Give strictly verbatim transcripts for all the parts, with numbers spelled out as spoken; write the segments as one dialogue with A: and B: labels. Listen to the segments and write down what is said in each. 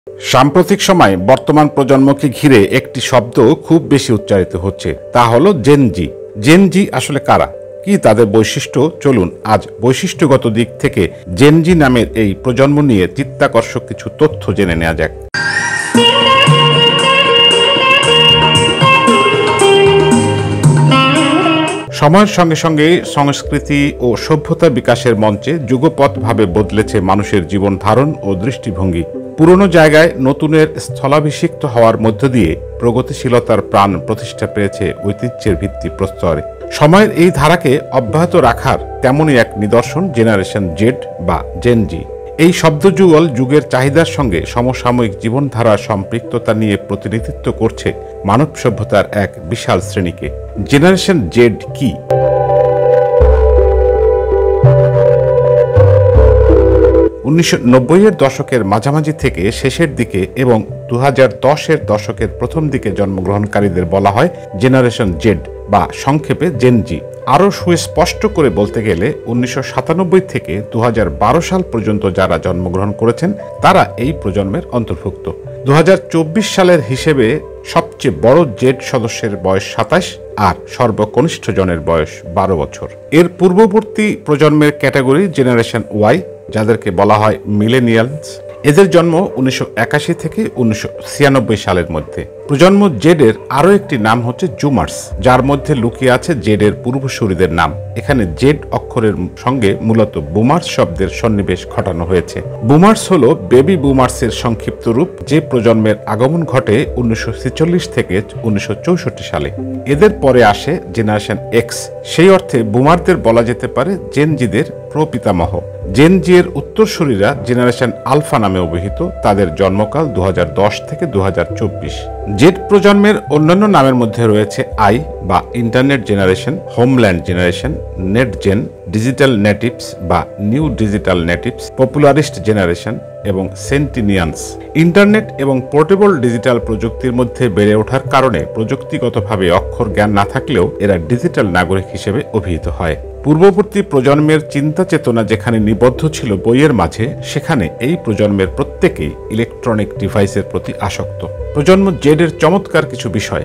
A: সাম্প্রতিক সময়ে বর্তমান প্রজন্মকে ঘিরে একটি শব্দ খুব বেশি উচ্চারিত হচ্ছে, তা হলো জেনজি। জেনজি আসলে কারা, কি তাদের বৈশিষ্ট্য? চলুন আজ বৈশিষ্ট্যগত দিক থেকে জেনজি নামের এই প্রজন্ম নিয়ে চিত্তাকর্ষক কিছু তথ্য জেনে নেওয়া যাক। সময়ের সঙ্গে সঙ্গে সংস্কৃতি ও সভ্যতা বিকাশের মঞ্চে যুগপৎভাবে বদলেছে মানুষের জীবন ধারণ ও দৃষ্টিভঙ্গি। পুরনো জায়গায় নতুনের স্থলাভিষিক্ত হওয়ার মধ্য দিয়ে প্রগতিশীলতার প্রাণ প্রতিষ্ঠা পেয়েছে ঐতিহ্যের ভিত্তি প্রস্তরে। সময়ের এই ধারাকে অব্যাহত রাখার তেমনই এক নিদর্শন জেনারেশন জেড বা জেনজি। এই শব্দযুগল যুগের চাহিদার সঙ্গে সমসাময়িক জীবনধারার সম্পৃক্ততা নিয়ে প্রতিনিধিত্ব করছে মানব সভ্যতার এক বিশাল শ্রেণীকে। জেনারেশন জেড কি? উনিশশো নব্বই এর দশকের মাঝামাঝি থেকে শেষের দিকে এবং দু হাজার দশের দশকের প্রথম দিকে জন্মগ্রহণকারীদের বলা হয় জেনারেশন জেড বা সংক্ষেপে জেনজি। আরও সুস্পষ্ট করে বলতে গেলে উনিশশো সাতানব্বই থেকে দু হাজার বারো সাল পর্যন্ত যারা জন্মগ্রহণ করেছেন তারা এই প্রজন্মের অন্তর্ভুক্ত। দু হাজার চব্বিশ সালের হিসেবে সবচেয়ে বড় জেড সদস্যের বয়স সাতাশ আর সর্বকনিষ্ঠ জনের বয়স বারো বছর। এর পূর্ববর্তী প্রজন্মের ক্যাটাগরি জেনারেশন ওয়াই, যাদেরকে বলা হয় মিলেনিয়ালস। এদের জন্ম উনিশশো একাশি থেকে উনিশশো ছিয়ানব্বই সালের মধ্যে। প্রজন্ম জেডের আরও একটি নাম হচ্ছে জুমার্স, যার মধ্যে লুকিয়ে আছে জেডের পূর্বসূরিদের নাম। এখানে জেড অক্ষরের সঙ্গে মূলত বুমার্স শব্দের সন্নিবেশ ঘটানো হয়েছে। বুমার্স হল বেবি বুমার্সের সংক্ষিপ্ত রূপ, যে প্রজন্মের আগমন ঘটে উনিশশো ছেচল্লিশ থেকে উনিশশো চৌষট্টি সালে। এদের পরে আসে জেনারেশন এক্স। সেই অর্থে বুমারদের বলা যেতে পারে জেনজিদের প্রপিতামহ। জেনজি এর উত্তরসূরিরা জেনারেশন আলফা নামে অভিহিত। তাদের জন্মকাল দু হাজার দশ থেকে দু হাজার চব্বিশ। জেড প্রজন্মের অন্যান্য নামের মধ্যে রয়েছে আই বা internet generation, homeland generation, net gen, digital natives বা new digital natives, popularist generation এবং সেন্টিনিয়ান্স। ইন্টারনেট এবং পোর্টেবল ডিজিটাল প্রযুক্তির মধ্যে বেড়ে ওঠার কারণে প্রযুক্তিগতভাবে অক্ষর জ্ঞান না থাকলেও এরা ডিজিটাল নাগরিক হিসেবে অভিহিত হয়। পূর্ববর্তী প্রজন্মের চিন্তা চেতনা যেখানে নিবদ্ধ ছিল বইয়ের মাঝে, সেখানে এই প্রজন্মের প্রত্যেকেই ইলেকট্রনিক ডিভাইসের প্রতি আসক্ত। প্রজন্ম জেডের চমৎকার কিছু বিষয়।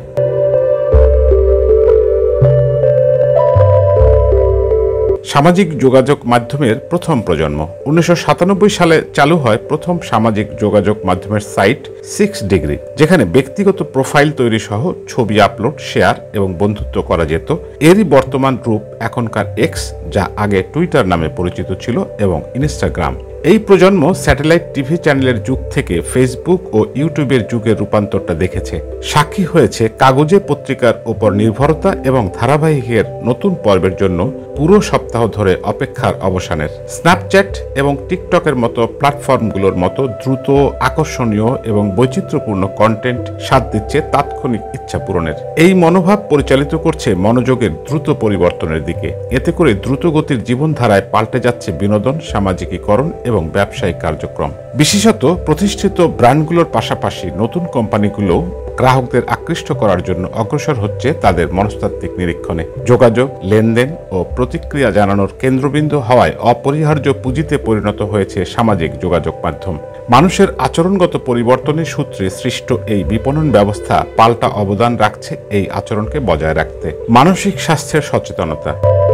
A: সামাজিক যোগাযোগ মাধ্যমের প্রথম প্রজন্ম। উনিশশো সাতানব্বই সালে চালু হয় প্রথম সামাজিক যোগাযোগ মাধ্যমের সাইট সিক্স ডিগ্রি, যেখানে ব্যক্তিগত প্রোফাইল তৈরি সহ ছবি আপলোড, শেয়ার এবং বন্ধুত্ব করা যেত। এরই বর্তমান রূপ এখনকার এক্স, যা আগে টুইটার নামে পরিচিত ছিল, এবং ইনস্টাগ্রাম। এই প্রজন্ম স্যাটেলাইট টিভি চ্যানেলের যুগ থেকে ফেসবুক ও ইউটিউবের যুগের রূপান্তরটা দেখেছে। সাক্ষী হয়েছে কাগজে পত্রিকার উপর নির্ভরতা এবং ধারাবাহিকের নতুন পর্বের জন্য পুরো সপ্তাহ ধরে অপেক্ষার অবসানের। স্ন্যাপচ্যাট এবং টিকটকের মতো প্ল্যাটফর্মগুলোর মতো দ্রুত, আকর্ষণীয় এবং বৈচিত্র্যপূর্ণ কন্টেন্ট স্বাদ দিচ্ছে তাৎক্ষণিক ইচ্ছা পূরণের। এই মনোভাব পরিচালিত করছে মনোযোগের দ্রুত পরিবর্তনের দিকে। এতে করে দ্রুতগতির জীবনধারায় পাল্টে যাচ্ছে বিনোদন, সামাজিকীকরণ এবং ব্যবসায়িক কার্যক্রম। বিশেষত প্রতিষ্ঠিত ব্র্যান্ডগুলোর পাশাপাশি নতুন কোম্পানিগুলো গ্রাহকদের আকৃষ্ট করার জন্য অগ্রসর হচ্ছে তাদের মনস্তাত্ত্বিক নিরীক্ষণে। যোগাযোগ, লেনদেন ও প্রতিক্রিয়া জানানোর কেন্দ্রবিন্দু হওয়ায় অপরিহার্য পুঁজিতে পরিণত হয়েছে সামাজিক যোগাযোগ মাধ্যম। মানুষের আচরণগত পরিবর্তনের সূত্রে সৃষ্ট এই বিপণন ব্যবস্থা পাল্টা অবদান রাখছে এই আচরণকে বজায় রাখতে। মানসিক স্বাস্থ্যের সচেতনতা।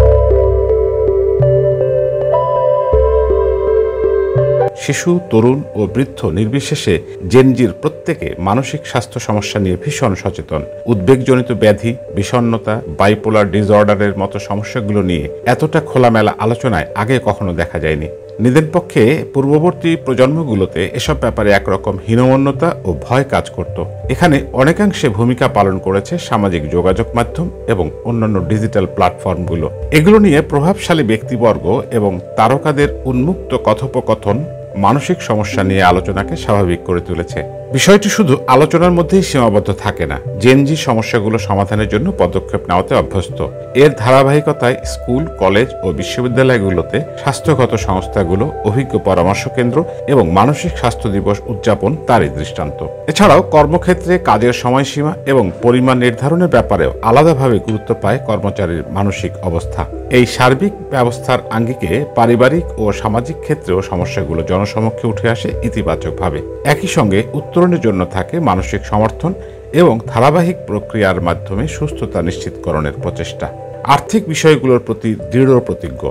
A: শিশু, তরুণ ও বৃদ্ধ নির্বিশেষে জেনজির প্রত্যেকে মানসিক স্বাস্থ্য সমস্যা নিয়ে ভীষণ সচেতন। উদ্বেগজনিত ব্যাধি, বিষণ্ণতা, বাইপোলার ডিসঅর্ডারের মতো সমস্যাগুলো নিয়ে এতটা খোলামেলা আলোচনায় আগে কখনো দেখা যায়নি। নিদেনপক্ষে পূর্ববর্তী প্রজন্মগুলোতে এসব ব্যাপারে একরকম হীনমন্যতা ও ভয় কাজ করত। এখানে অনেকাংশে ভূমিকা পালন করেছে সামাজিক যোগাযোগ মাধ্যম এবং অন্যান্য ডিজিটাল প্ল্যাটফর্মগুলো। এগুলো নিয়ে প্রভাবশালী ব্যক্তিবর্গ এবং তারকাদের উন্মুক্ত কথোপকথন মানসিক সমস্যা নিয়ে আলোচনাকে স্বাভাবিক করে তুলেছে। বিষয়টি শুধু আলোচনার মধ্যেই সীমাবদ্ধ থাকে না, জেনজি সমস্যাগুলো সমাধানের জন্য পদক্ষেপ নেওয়াতে অভ্যস্ত। এর ধারাবাহিকতায় স্কুল, কলেজ ও বিশ্ববিদ্যালয়গুলোতে স্বাস্থ্যগত সংস্থাগুলো, অভিজ্ঞ পরামর্শ কেন্দ্র এবং মানসিক স্বাস্থ্য দিবস উদযাপন তারই দৃষ্টান্ত। এছাড়াও কর্মক্ষেত্রে কাজের সময়সীমা এবং পরিমাণ নির্ধারণের ব্যাপারেও আলাদাভাবে গুরুত্ব পায় কর্মচারীর মানসিক অবস্থা। এই সার্বিক ব্যবস্থার আঙ্গিকে পারিবারিক ও সামাজিক ক্ষেত্রেও সমস্যাগুলো জনসমক্ষে উঠে আসে ইতিবাচকভাবে। একই সঙ্গে উত্তরণের জন্য থাকে মানসিক সমর্থন এবং ধারাবাহিক প্রক্রিয়ার মাধ্যমে সুস্থতা নিশ্চিতকরণের প্রচেষ্টা। আর্থিক বিষয়গুলোর প্রতি দৃঢ় প্রতিজ্ঞ।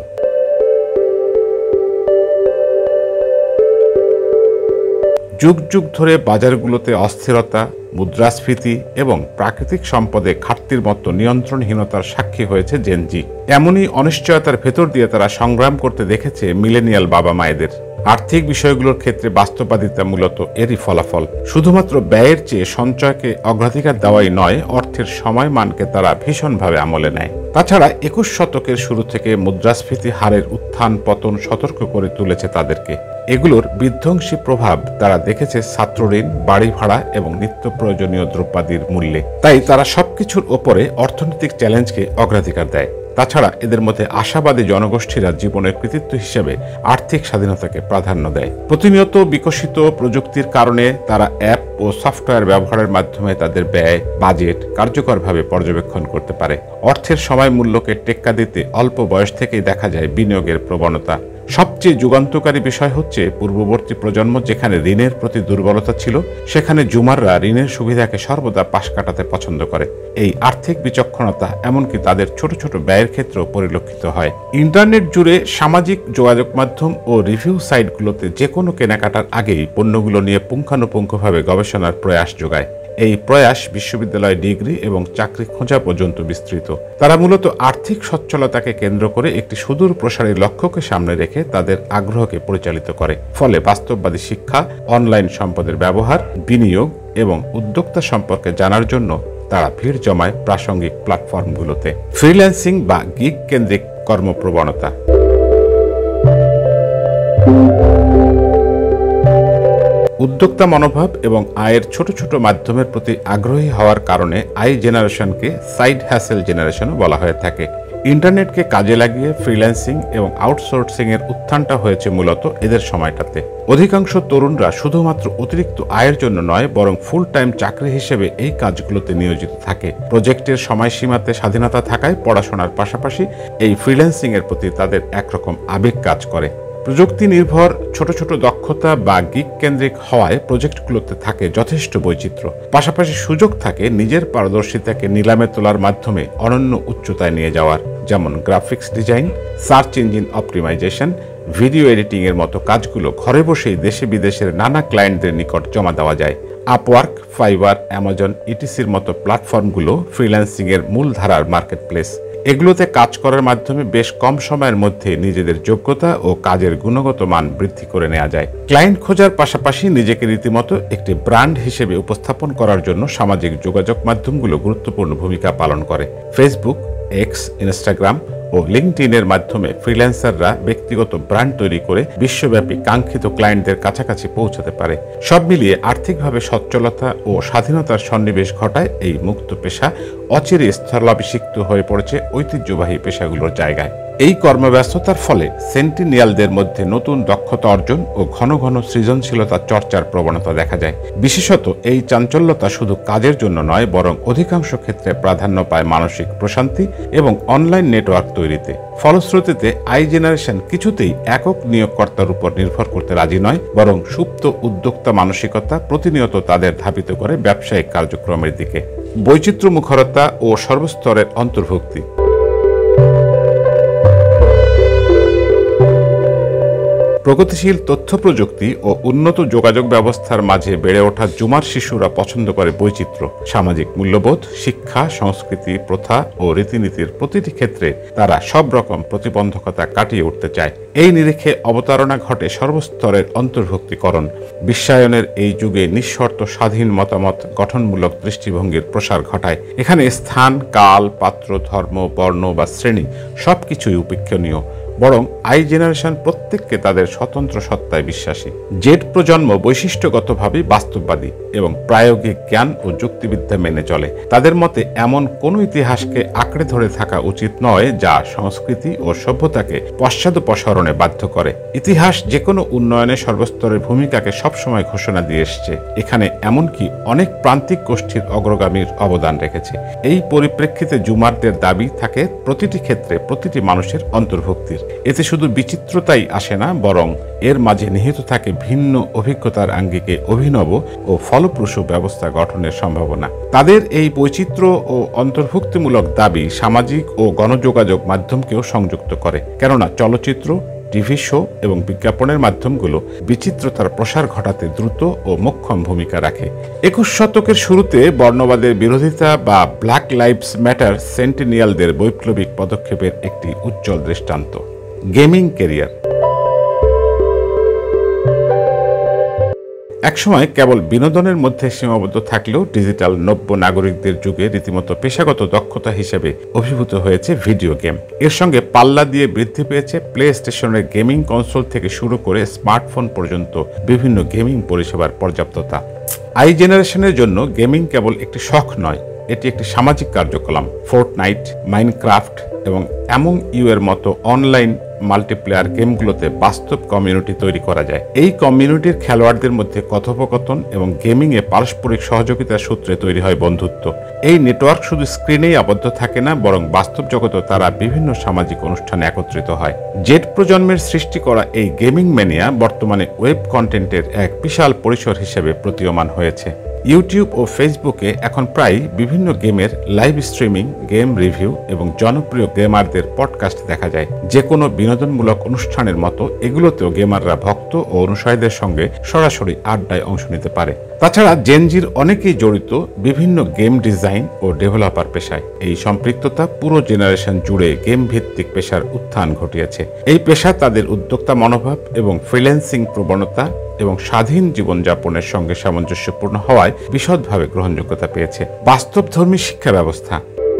A: যুগ যুগ ধরে বাজারগুলোতে অস্থিরতা, মুদ্রাস্ফীতি এবং প্রাকৃতিক সম্পদে ঘাটতির মতো নিয়ন্ত্রণহীনতার সাক্ষী হয়েছে জেনজি। এমনই অনিশ্চয়তার ভেতর দিয়ে তারা সংগ্রাম করতে দেখেছে মিলেনিয়াল বাবা মায়েদের। আর্থিক বিষয়গুলোর ক্ষেত্রে বাস্তববাদিতা মূলত এরই ফলাফল। শুধুমাত্র ব্যয়ের চেয়ে সঞ্চয়কে অগ্রাধিকার দেওয়াই নয়, অর্থের সময় মানকে তারা ভীষণভাবে আমলে নেয়। তাছাড়া একুশ শতকের শুরু থেকে মুদ্রাস্ফীতি হারের উত্থান পতন সতর্ক করে তুলেছে তাদেরকে। এগুলোর বিধ্বংসী প্রভাব তারা দেখেছে ছাত্রঋণ, বাড়ি ভাড়া এবং নিত্য প্রয়োজনীয় দ্রব্যাদির মূল্যে। তাই তারা সবকিছুর ওপরে অর্থনৈতিক চ্যালেঞ্জকে অগ্রাধিকার দেয়। তাছাড়া এদের মধ্যে আশাবাদী জনগোষ্ঠীরা জীবনের কৃতিত্ব হিসেবে আর্থিক স্বাধীনতাকে প্রাধান্য দেয়। প্রতিনিয়ত বিকশিত প্রযুক্তির কারণে তারা অ্যাপ ও সফটওয়্যার ব্যবহারের মাধ্যমে তাদের ব্যয়, বাজেট কার্যকরভাবে পর্যবেক্ষণ করতে পারে। অর্থের সময় মূল্যকে টেক্কা দিতে অল্প বয়স থেকেই দেখা যায় বিনিয়োগের প্রবণতা। সবচেয়ে যুগান্তকারী বিষয় হচ্ছে পূর্ববর্তী প্রজন্ম যেখানে ঋণের প্রতি দুর্বলতা ছিল, সেখানে জুমাররা ঋণের সুবিধাকে সর্বদা পাশ কাটাতে পছন্দ করে। এই আর্থিক বিচক্ষণতা এমনকি তাদের ছোট ছোট ব্যয়ের ক্ষেত্রেও পরিলক্ষিত হয়। ইন্টারনেট জুড়ে সামাজিক যোগাযোগ মাধ্যম ও রিভিউ সাইটগুলোতে যে কোনো কেনাকাটার আগেই পণ্যগুলো নিয়ে পুঙ্খানুপুঙ্খভাবে গবেষণার প্রয়াস যোগায়। এই প্রয়াস বিশ্ববিদ্যালয় ডিগ্রি এবং চাকরি খোঁজা পর্যন্ত বিস্তৃত। তারা মূলত আর্থিক সচ্ছলতাকে কেন্দ্র করে একটি সুদূর প্রসারী লক্ষ্যকে সামনে রেখে তাদের আগ্রহকে পরিচালিত করে। ফলে বাস্তববাদী শিক্ষা, অনলাইন সম্পদের ব্যবহার, বিনিয়োগ এবং উদ্যোক্তা সম্পর্কে জানার জন্য তারা ভিড় জমায় প্রাসঙ্গিক প্ল্যাটফর্মগুলোতে। ফ্রিল্যান্সিং বা গিগ কেন্দ্রিক কর্মপ্রবণতা। উদ্যোক্তা মনোভাব এবং আয়ের ছোট ছোট মাধ্যমের প্রতি আগ্রহী হওয়ার কারণে আই জেনারেশনকে সাইড হ্যাসেল জেনারেশনও বলা হয়ে থাকে। ইন্টারনেটকে কাজে লাগিয়ে ফ্রিল্যান্সিং এবং আউটসোর্সিং এর উত্থানটা হয়েছে মূলত এদের সময়টাতে। অধিকাংশ তরুণরা শুধুমাত্র অতিরিক্ত আয়ের জন্য নয়, বরং ফুল টাইম চাকরি হিসেবে এই কাজগুলোতে নিয়োজিত থাকে। প্রজেক্টের সময়সীমাতে স্বাধীনতা থাকায় পড়াশোনার পাশাপাশি এই ফ্রিল্যান্সিং এর প্রতি তাদের একরকম আবেগ কাজ করে। প্রযুক্তি নির্ভর ছোট ছোট দক্ষতা বা গিগ কেন্দ্রিক হওয়ায় প্রজেক্টগুলোতে থাকে যথেষ্ট বৈচিত্র্য। পাশাপাশি সুযোগ থাকে নিজের পারদর্শিতাকে নিলামে তোলার মাধ্যমে অনন্য উচ্চতায় নিয়ে যাওয়ার, যেমন graphics design, search engine optimisation, video editing এর মতো কাজগুলো ঘরে বসেই দেশে বিদেশের নানা ক্লায়েন্টদের নিকট জমা দেওয়া যায়। আপওয়ার্ক, ফাইবার, অ্যামাজন, ইটিসির মতো প্ল্যাটফর্মগুলো ফ্রিল্যান্সিং এর মূল ধারার মার্কেট প্লেস। এগুলোতে কাজ করার মাধ্যমে বেশ কম সময়ের মধ্যে নিজেদের যোগ্যতা ও কাজের গুণগত মান বৃদ্ধি করে নেওয়া যায়। ক্লায়েন্ট খোঁজার পাশাপাশি নিজেকে রীতিমতো একটি ব্র্যান্ড হিসেবে উপস্থাপন করার জন্য সামাজিক যোগাযোগ মাধ্যমগুলো গুরুত্বপূর্ণ ভূমিকা পালন করে। ফেসবুক, এক্স, ইনস্টাগ্রাম ও লিঙ্কডইনের মাধ্যমে ফ্রিল্যান্সাররা ব্যক্তিগত ব্র্যান্ড তৈরি করে বিশ্বব্যাপী কাঙ্ক্ষিত ক্লায়েন্টদের কাছাকাছি পৌঁছাতে পারে। সব মিলিয়ে আর্থিকভাবে সচ্ছলতা ও স্বাধীনতার সন্নিবেশ ঘটায় এই মুক্ত পেশা অচিরে স্থলাভিষিক্ত হয়ে পড়েছে ঐতিহ্যবাহী পেশাগুলোর জায়গায়। এই কর্মব্যস্ততার ফলে সেন্টিনিয়ালদের মধ্যে নতুন দক্ষতা অর্জন ও ঘন ঘন সৃজনশীলতা চর্চার প্রবণতা দেখা যায়। বিশেষত এই চাঞ্চল্যতা শুধু কাজের জন্য নয়, বরং অধিকাংশ ক্ষেত্রে প্রাধান্য পায় মানসিক প্রশান্তি এবং অনলাইন নেটওয়ার্ক তৈরিতে। ফলশ্রুতিতে আই জেনারেশন কিছুতেই একক নিয়োগকর্তার উপর নির্ভর করতে রাজি নয়, বরং সুপ্ত উদ্যোক্তা মানসিকতা প্রতিনিয়ত তাদের ধাবিত করে ব্যবসায়িক কার্যক্রমের দিকে। বৈচিত্র্য মুখরতা ও সর্বস্তরের অন্তর্ভুক্তি। প্রগতিশীল তথ্য প্রযুক্তি ও উন্নত যোগাযোগ ব্যবস্থার মাঝে বেড়ে ওঠা জুমার শিশুরা পছন্দ করে বৈচিত্র্য। সামাজিক মূল্যবোধ, শিক্ষা, সংস্কৃতি, প্রথা ও রীতিনীতির প্রতিটি ক্ষেত্রে তারা সব রকম প্রতিবন্ধকতা কাটিয়ে উঠতে চায়। এই নিরিখে অবতারণা ঘটে সর্বস্তরের অন্তর্ভুক্তিকরণ। বিশ্বায়নের এই যুগে নিঃশর্ত স্বাধীন মতামত গঠনমূলক দৃষ্টিভঙ্গির প্রসার ঘটায়। এখানে স্থান, কাল, পাত্র, ধর্ম, বর্ণ বা শ্রেণী সবকিছুই উপেক্ষণীয়, বরং আই জেনারেশন প্রত্যেককে তাদের স্বতন্ত্র সত্তায় বিশ্বাসী। জেড প্রজন্ম বৈশিষ্ট্যগতভাবে বাস্তববাদী। এবং প্রায়োগিক জ্ঞান ও যুক্তিবিদ্যা মেনে চলে। তাদের মতে এমন কোনো ইতিহাসকে আঁকড়ে ধরে থাকা উচিত নয় যা সংস্কৃতি ও সভ্যতাকে পশ্চাদপসরণে বাধ্য করে। ইতিহাস যে কোনো উন্নয়নে সর্বস্তরের ভূমিকাকে সবসময় ঘোষণা দিয়ে এসছে, এখানে এমনকি অনেক প্রান্তিক গোষ্ঠীর অগ্রগামীর অবদান রেখেছে। এই পরিপ্রেক্ষিতে জুমারদের দাবি থাকে প্রতিটি ক্ষেত্রে প্রতিটি মানুষের অন্তর্ভুক্তির। এতে শুধু বিচিত্রতাই আসে না, বরং এর মাঝে নিহিত থাকে ভিন্ন অভিজ্ঞতার আঙ্গিকে অভিনব ও ফলপ্রসূ ব্যবস্থা গঠনের সম্ভাবনা। তাদের এই বৈচিত্র্য ও অন্তর্ভুক্তিমূলক দাবি সামাজিক ও গণযোগাযোগ মাধ্যমকেও সংযুক্ত করে, কেননা চলচ্চিত্র, টিভি শো এবং বিজ্ঞাপনের মাধ্যমগুলো বিচিত্রতার প্রসার ঘটাতে দ্রুত ও মোক্ষম ভূমিকা রাখে। একুশ শতকের শুরুতে বর্ণবাদের বিরোধিতা বা ব্ল্যাক লাইভস ম্যাটার সেন্টিনিয়ালদের বৈপ্লবিক পদক্ষেপের একটি উজ্জ্বল দৃষ্টান্ত। গেমিং ক্যারিয়ার একসময় কেবল বিনোদনের মধ্যে সীমাবদ্ধ থাকলেও ডিজিটাল নব্য নাগরিকদের যুগে রীতিমতো পেশাগত দক্ষতা হিসেবে অভিভূত হয়েছে ভিডিও গেম। এর সঙ্গে পাল্লা দিয়ে বৃদ্ধি পেয়েছে প্লে স্টেশনের গেমিং কনসোল থেকে শুরু করে স্মার্টফোন পর্যন্ত বিভিন্ন গেমিং পরিষেবার পর্যাপ্ততা। আই জেনারেশনের জন্য গেমিং কেবল একটি শখ নয়, এটি একটি সামাজিক কার্যকলাপ। ফোর্টনাইট, মাইনক্রাফট এবং অ্যামং ইউ এর মতো অনলাইন মাল্টিপ্লেয়ার গেমগুলোতে বাস্তব কমিউনিটি তৈরি করা যায়। এই কমিউনিটির খেলোয়াড়দের মধ্যে কথোপকথন এবং গেমিংয়ে পারস্পরিক সহযোগিতার সূত্রে তৈরি হয় বন্ধুত্ব। এই নেটওয়ার্ক শুধু স্ক্রিনেই আবদ্ধ থাকে না, বরং বাস্তব জগতেও তারা বিভিন্ন সামাজিক অনুষ্ঠানে একত্রিত হয়। জেড প্রজন্মের সৃষ্টি করা এই গেমিং ম্যানিয়া বর্তমানে ওয়েব কন্টেন্টের এক বিশাল পরিসর হিসেবে প্রতীয়মান হয়েছে। ইউটিউব ও ফেসবুকে এখন প্রায় বিভিন্ন গেমের লাইভ স্ট্রিমিং, গেম রিভিউ এবং জনপ্রিয় গেমারদের পডকাস্ট দেখা যায়। যে কোনো বিনোদনমূলক অনুষ্ঠানের মতো এগুলোতেও গেমাররা ভক্ত ও অনুসারীদের সঙ্গে সরাসরি আড্ডায় অংশ নিতে পারে। তাছাড়া জেনজির অনেকেই জড়িত বিভিন্ন গেম ডিজাইন ও ডেভেলপার পেশায়। এই সম্পৃক্ততা পুরো জেনারেশন জুড়ে গেম ভিত্তিক পেশার উত্থান ঘটিয়েছে। এই পেশা তাদের উদ্যোক্তা মনোভাব এবং ফ্রিল্যান্সিং প্রবণতা এবং স্বাধীন জীবনযাপনের সঙ্গে সামঞ্জস্যপূর্ণ হওয়ায় বিশদভাবে গ্রহণযোগ্যতা পেয়েছে। বাস্তবধর্মী শিক্ষা ব্যবস্থা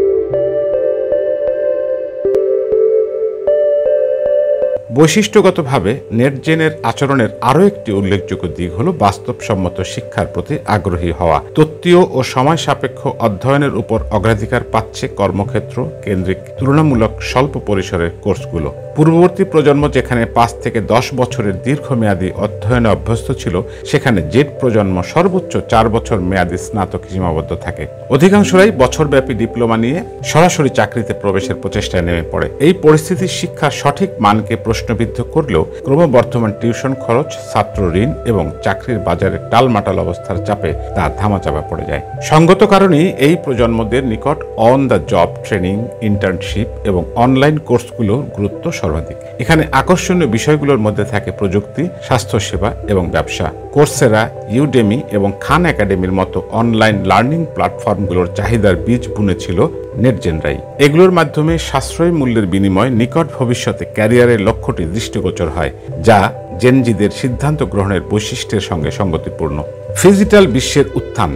A: বৈশিষ্ট্যগতভাবে নেটজেনের আচরণের আরও একটি উল্লেখযোগ্য দিক হল বাস্তবসম্মত শিক্ষার প্রতি আগ্রহী হওয়া। তত্ত্বীয় ও সময় সাপেক্ষ অধ্যয়নের উপর অগ্রাধিকার পাচ্ছে কর্মক্ষেত্র কেন্দ্রিক তুলনামূলক স্বল্প পরিসরের কোর্সগুলো। পূর্ববর্তী প্রজন্ম যেখানে পাঁচ থেকে দশ বছরের দীর্ঘমেয়াদী অধ্যয়নে অভ্যস্ত ছিল, সেখানে জেড প্রজন্ম সর্বোচ্চ চার বছর মেয়াদী স্নাতক সীমাবদ্ধ থাকে। অধিকাংশরাই বছরব্যাপী ডিপ্লোমা নিয়ে সরাসরি চাকরিতে প্রবেশের প্রচেষ্টায় নেমে পড়ে। এই পরিস্থিতি শিক্ষার সঠিক মানকে প্রশ্নবিদ্ধ করলেও ক্রমবর্ধমান টিউশন খরচ, ছাত্র ঋণ এবং চাকরির বাজারে টালমাটাল অবস্থার চাপে তা ধামাচাপা পড়ে যায়। সঙ্গত কারণেই এই প্রজন্মদের নিকট on the job training, internship এবং অনলাইন কোর্সগুলোর গুরুত্ব সর্বাধিক। এখানে আকর্ষণীয় বিষয়গুলোর মধ্যে থাকে প্রযুক্তি, স্বাস্থ্যসেবা এবং ব্যবসা। কোর্সেরা, ইউডেমি এবং খান একাডেমির মতো অনলাইন লার্নিং প্ল্যাটফর্মগুলোর চাহিদার বীজ বুনেছিল নেটজেনরাই। এগুলোর মাধ্যমে সাশ্রয়ী মূল্যের বিনিময়ে নিকট ভবিষ্যতে ক্যারিয়ারের লক্ষ্যটি দৃষ্টিগোচর হয়, যা জেনজিদের সিদ্ধান্ত গ্রহণের বৈশিষ্ট্যের সঙ্গে সঙ্গতিপূর্ণ। ডিজিটাল বিশ্বের উত্থান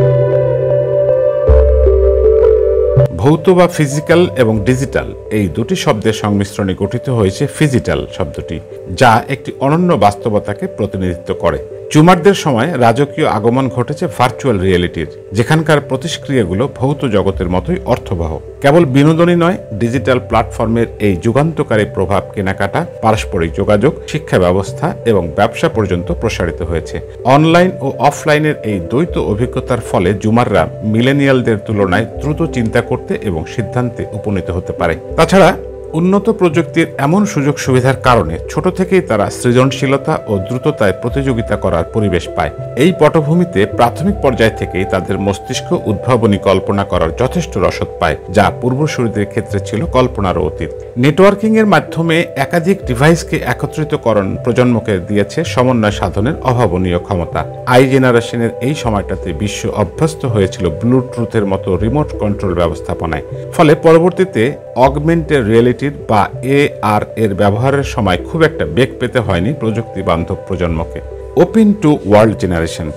A: ভৌত বা ফিজিক্যাল এবং ডিজিটাল এই দুটি শব্দের সংমিশ্রণে গঠিত হয়েছে ফিজিটাল শব্দটি, যা একটি অনন্য বাস্তবতাকে প্রতিনিধিত্ব করে। জুমারদের সময় রাজকীয় আগমন ঘটেছে ভার্চুয়াল রিয়েলিটির, যেখানকার প্রতিক্রিয়াগুলো ভৌত জগতের মতোই অর্থবহ। কেবল বিনোদনই নয়, ডিজিটাল প্ল্যাটফর্মের এই যুগান্তকারী প্রভাব কেনাকাটা, পারস্পরিক যোগাযোগ, শিক্ষা ব্যবস্থা এবং ব্যবসা পর্যন্ত প্রসারিত হয়েছে। অনলাইন ও অফলাইনের এই দ্বৈত অভিজ্ঞতার ফলে জুমাররা মিলেনিয়ালদের তুলনায় দ্রুত চিন্তা করতে এবং সিদ্ধান্তে উপনীত হতে পারে। তাছাড়া উন্নত প্রযুক্তির এমন সুযোগ সুবিধার কারণে ছোট থেকেই তারা সৃজনশীলতা ও দ্রুততায় প্রতিযোগিতা করার পরিবেশ পায়। এই পটভূমিতে প্রাথমিক পর্যায় থেকেই তাদের মস্তিষ্ক উদ্ভাবনী কল্পনা করার যথেষ্ট রসদ পায়, যা পূর্বসূরীদের ক্ষেত্রে ছিল কল্পনারও অতীত। নেটওয়ার্কিং এর মাধ্যমে একাধিক ডিভাইসকে একত্রিতকরণ প্রজন্মকে দিয়েছে সমন্বয় সাধনের অভাবনীয় ক্ষমতা। আই জেনারেশনের এই সময়টাতে বিশ্ব অভ্যস্ত হয়েছিল ব্লুটুথের মতো রিমোট কন্ট্রোল ব্যবস্থাপনায়। ফলে পরবর্তীতে অগমেন্টেড রিয়েলিটি বা এ আর এর ব্যবহারের সময় খুব একটা বেগ পেতে হয়নি প্রযুক্তি বান্ধব প্রজন্মকে। Open to world generation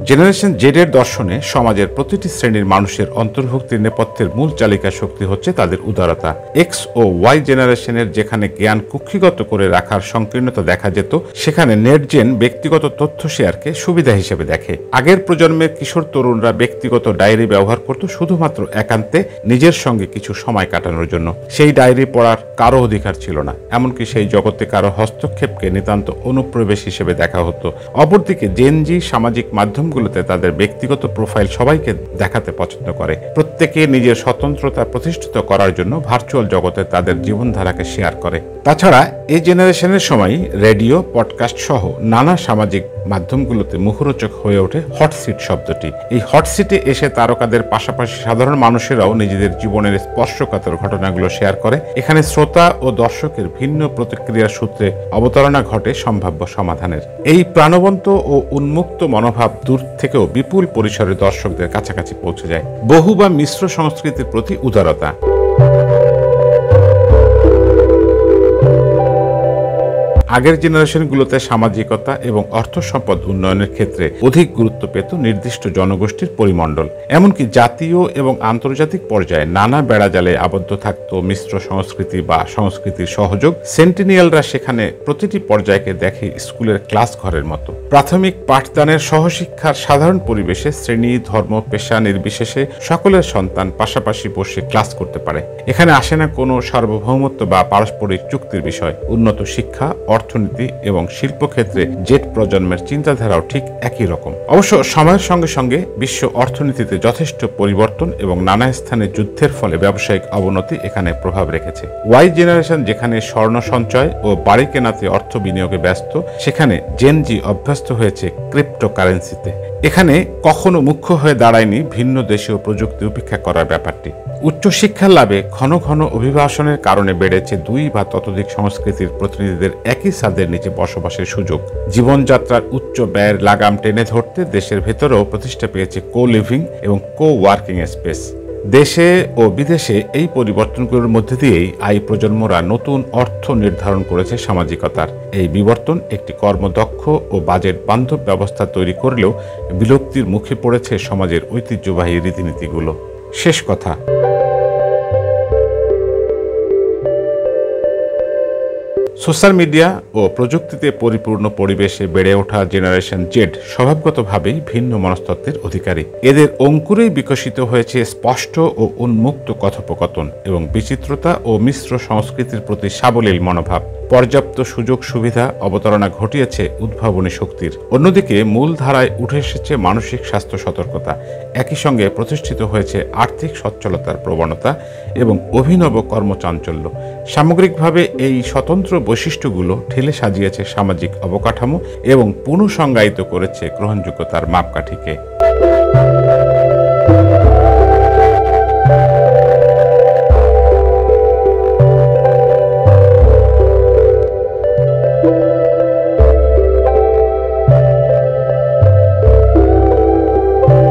A: generation জেডের দর্শনে সমাজের প্রতিটি শ্রেণীর মানুষের অন্তর্ভুক্তির নেপথ্যের মূল চালিকা শক্তি হচ্ছে তাদের উদারতা। এক্স ও ওয়াই জেনারেশনের যেখানে জ্ঞান কুক্ষিগত করে রাখার সংকীর্ণতা দেখা যেত, সেখানে নেটজেন ব্যক্তিগত তথ্য শেয়ারকে সুবিধা হিসেবে দেখে। আগের প্রজন্মের কিশোর তরুণরা ব্যক্তিগত ডায়েরি ব্যবহার করত শুধুমাত্র একান্তে নিজের সঙ্গে কিছু সময় কাটানোর জন্য। সেই ডায়েরি পড়ার কারো অধিকার ছিল না, এমনকি সেই জগতে কারো হস্তক্ষেপকে নিতান্ত অনুপ্রবেশ হিসেবে দেখা হতো। অপরদিকে জেনজি সামাজিক মাধ্যমগুলোতে তাদের ব্যক্তিগত প্রোফাইল সবাইকে দেখাতে পছন্দ করে। প্রত্যেকে নিজের স্বতন্ত্রতা প্রতিষ্ঠিত করার জন্য ভার্চুয়াল জগতে তাদের জীবনধারাকে শেয়ার করে। তাছাড়া এই জেনারেশনের সময় রেডিও, পডকাস্ট সহ নানা সামাজিক মাধ্যমগুলোতে মুখরোচক হয়ে ওঠে হটসিট শব্দটি। এই হটসিটে এসে তারকাদের পাশাপাশি সাধারণ মানুষেরাও নিজেদের জীবনের স্পর্শকাতর ঘটনাগুলো শেয়ার করে। এখানে শ্রোতা ও দর্শকের ভিন্ন প্রতিক্রিয়ার সূত্রে অবতারণা ঘটে সম্ভাব্য সমাধানের। এই প্রাণবন্ত ও উন্মুক্ত মনোভাব দূর থেকেও বিপুল পরিসরে দর্শকদের কাছাকাছি পৌঁছে যায়। বহু বা মিশ্র সংস্কৃতির প্রতি উদারতা। আগের জেনারেশনগুলোতে সামাজিকতা এবং অর্থ সম্পদ উন্নয়নের ক্ষেত্রে অধিক গুরুত্ব পেত নির্দিষ্ট জনগোষ্ঠীর পরিমণ্ডল। এমনকি জাতীয় এবং আন্তর্জাতিক পর্যায়ে নানা বেড়াজালে আবদ্ধ থাকত মিশ্র সংস্কৃতি বা সংস্কৃতির সহযোগ। সেন্টিনিয়ালরা সেখানে প্রতিটি পর্যায়কে দেখে স্কুলের ক্লাস ঘরের মতো। প্রাথমিক পাঠদানের সহশিক্ষার সাধারণ পরিবেশে শ্রেণী, ধর্ম, পেশা নির্বিশেষে সকলের সন্তান পাশাপাশি বসে ক্লাস করতে পারে। এখানে আসে না কোনো সার্বভৌমত্ব বা পারস্পরিক চুক্তির বিষয়। উন্নত শিক্ষা, অর্থনীতি এবং শিল্পক্ষেত্রে জেট প্রজন্মের চিন্তাধারাও ঠিক একই রকম। অবশ্য সময়ের সঙ্গে সঙ্গে বিশ্ব অর্থনীতিতে যথেষ্ট পরিবর্তন এবং নানা স্থানে যুদ্ধের ফলে ব্যবসায়িক অবনতি এখানে প্রভাব রেখেছে। ওয়াই জেনারেশন যেখানে স্বর্ণ সঞ্চয় ও বাড়ি কেনাতে অর্থ বিনিয়োগে ব্যস্ত, সেখানে জেন জি অভ্যস্ত হয়েছে ক্রিপ্টোকারেন্সিতে। এখানে কখনো মুখ্য হয়ে দাঁড়ায়নি ভিন্ন দেশীয় প্রযুক্তি উপেক্ষা করার ব্যাপারটি। উচ্চশিক্ষার লাভে ঘন ঘন অভিবাসনের কারণে বেড়েছে দুই বা ততোধিক সংস্কৃতির প্রতিনিধিদের একই ছাদের নিচে বসবাসের সুযোগ। জীবনযাত্রার উচ্চ ব্যয়ের লাগাম টেনে ধরতে দেশের ভেতরেও প্রতিষ্ঠা পেয়েছে কো লিভিং এবং কো ওয়ার্কিং স্পেস। দেশে ও বিদেশে এই পরিবর্তনগুলোর মধ্যে দিয়েই আই প্রজন্মরা নতুন অর্থ নির্ধারণ করেছে সামাজিকতার। এই বিবর্তন একটি কর্মদক্ষ ও বাজেট বান্ধব ব্যবস্থা তৈরি করলেও বিলুপ্তির মুখে পড়েছে সমাজের ঐতিহ্যবাহী রীতিনীতিগুলো। শেষ কথা, সোশ্যাল মিডিয়া ও প্রযুক্তিতে পরিপূর্ণ পরিবেশে বেড়ে ওঠা জেনারেশন জেড স্বভাবগতভাবেই ভিন্ন মনস্তত্ত্বের অধিকারী। এদের অঙ্কুরেই বিকশিত হয়েছে স্পষ্ট ও উন্মুক্ত কথোপকথন এবং বিচিত্রতা ও মিশ্র সংস্কৃতির প্রতি সাবলীল মনোভাব। পর্যাপ্ত সুযোগ সুবিধা অবতারণা ঘটিয়েছে উদ্ভাবনী শক্তির। অন্যদিকে মূল ধারায় উঠে এসেছে মানসিক স্বাস্থ্য সতর্কতা। একই সঙ্গে প্রতিষ্ঠিত হয়েছে আর্থিক সচ্ছলতার প্রবণতা এবং অভিনব কর্মচাঞ্চল্য। সামগ্রিকভাবে এই স্বতন্ত্র বৈশিষ্ট্যগুলো ঠেলে সাজিয়েছে সামাজিক অবকাঠামো এবং পুনঃসংজ্ঞায়িত করেছে গ্রহণযোগ্যতার মাপকাঠিকে।